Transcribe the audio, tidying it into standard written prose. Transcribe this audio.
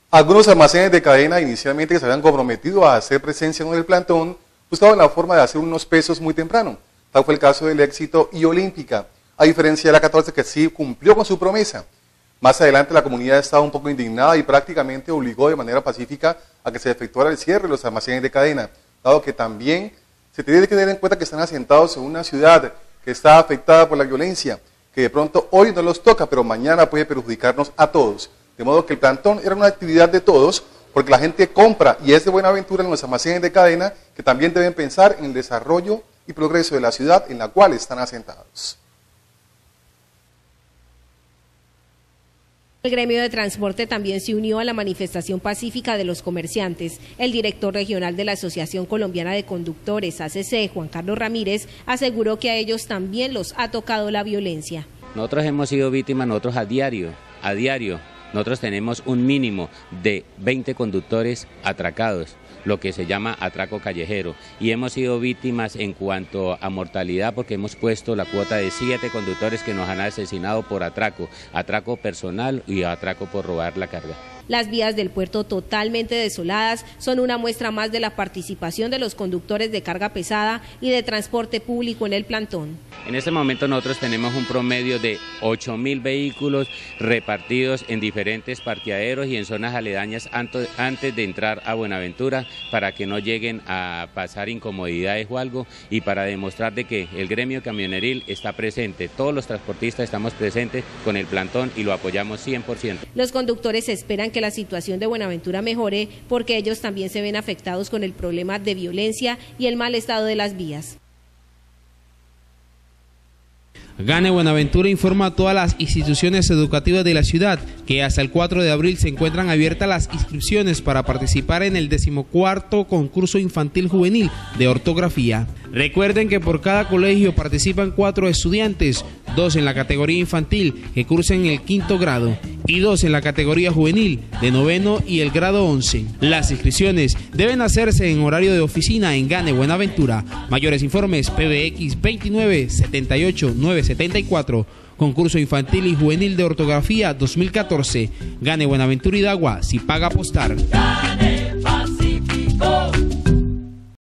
Algunos almacenes de cadena inicialmente que se habían comprometido a hacer presencia en el plantón buscaban la forma de hacer unos pesos muy temprano. Tal fue el caso del Éxito y Olímpica, a diferencia de la 14 que sí cumplió con su promesa. Más adelante la comunidad estaba un poco indignada y prácticamente obligó de manera pacífica a que se efectuara el cierre de los almacenes de cadena, dado que también se tiene que tener en cuenta que están asentados en una ciudad que está afectada por la violencia, que de pronto hoy no los toca, pero mañana puede perjudicarnos a todos. De modo que el plantón era una actividad de todos, porque la gente compra y es de Buenaventura en los almacenes de cadena, que también deben pensar en el desarrollo y progreso de la ciudad en la cual están asentados. El gremio de transporte también se unió a la manifestación pacífica de los comerciantes. El director regional de la Asociación Colombiana de Conductores, ACC, Juan Carlos Ramírez, aseguró que a ellos también los ha tocado la violencia. Nosotros hemos sido víctimas, nosotros a diario. Nosotros tenemos un mínimo de 20 conductores atracados, lo que se llama atraco callejero, y hemos sido víctimas en cuanto a mortalidad porque hemos puesto la cuota de 7 conductores que nos han asesinado por atraco personal y atraco por robar la carga. Las vías del puerto totalmente desoladas son una muestra más de la participación de los conductores de carga pesada y de transporte público en el plantón. En este momento nosotros tenemos un promedio de 8.000 vehículos repartidos en diferentes parqueaderos y en zonas aledañas antes de entrar a Buenaventura para que no lleguen a pasar incomodidades o algo y para demostrar de que el gremio camioneril está presente, todos los transportistas estamos presentes con el plantón y lo apoyamos 100%. Los conductores esperan que la situación de Buenaventura mejore porque ellos también se ven afectados con el problema de violencia y el mal estado de las vías. Gane Buenaventura informa a todas las instituciones educativas de la ciudad que hasta el 4 de abril se encuentran abiertas las inscripciones para participar en el 14º concurso infantil juvenil de ortografía. Recuerden que por cada colegio participan 4 estudiantes, 2 en la categoría infantil que cursan el 5º grado y 2 en la categoría juvenil de 9º y el grado 11. Las inscripciones deben hacerse en horario de oficina en Gane Buenaventura. Mayores informes PBX 29 78 974. Concurso infantil y juvenil de ortografía 2014. Gane Buenaventura y Dagua si paga apostar. Gane Pacífico.